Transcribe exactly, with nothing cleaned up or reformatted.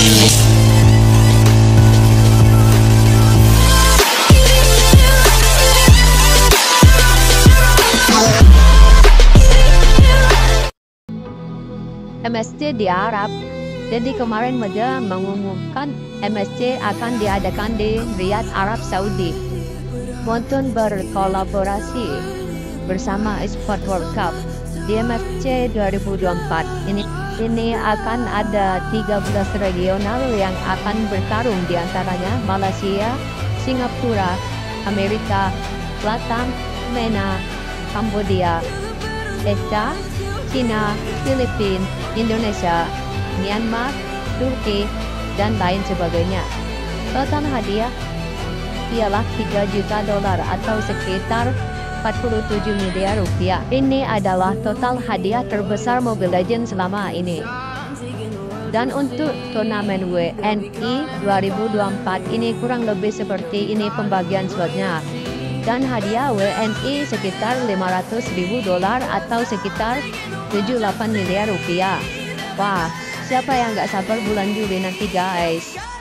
M S C di Arab. Jadi kemarin media mengumumkan M S C akan diadakan di Riyadh, Arab Saudi. Bonton berkolaborasi bersama Esport World Cup di M S C dua ribu dua puluh empat. Ini ini akan ada tiga belas regional yang akan bertarung, di antaranya Malaysia, Singapura, Amerika Selatan, Mena, Kambodia, Asia, China, Filipina, Indonesia, Myanmar, Turki, dan lain sebagainya. Total hadiah ialah tiga juta dolar atau sekitar empat puluh tujuh miliar rupiah. Ini adalah total hadiah terbesar Mobile Legends selama ini. Dan untuk turnamen W N I dua ribu dua puluh empat ini kurang lebih seperti ini pembagian slotnya. Dan hadiah W N I sekitar lima ratus ribu dolar atau sekitar tujuh puluh delapan miliar rupiah. Wah, siapa yang nggak sabar bulan Juli nanti guys?